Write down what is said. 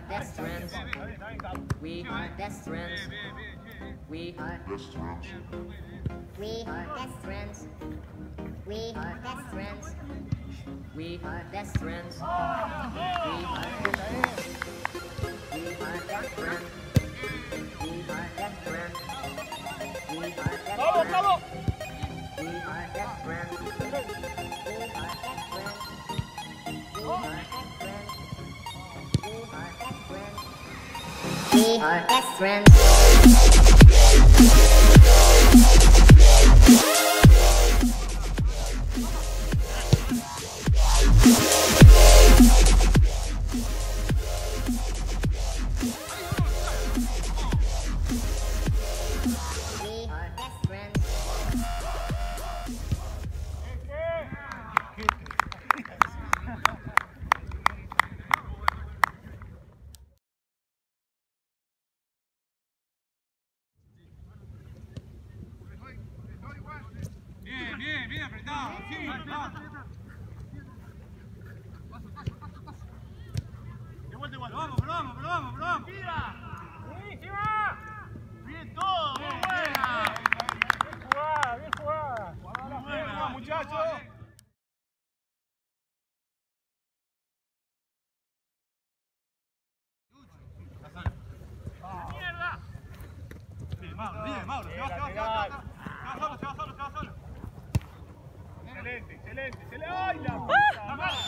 best friends. We are best friends. We are best friends. We are best friends. We are best friends. We are best friends. We are best friends. We are best friends. We are best friends. We are best friends. We are best friends. We are best friends. We are best friends. We are best friends. Bien, apretado, sí, vamos. De vuelta igual, vamos. Tira. Buenísima. Bien todo, muy buena. Bien jugada. Muy buena, muchachos. Mierda. Bien, Mauro, se va solo. Excelente. ¡Ay, la puta madre!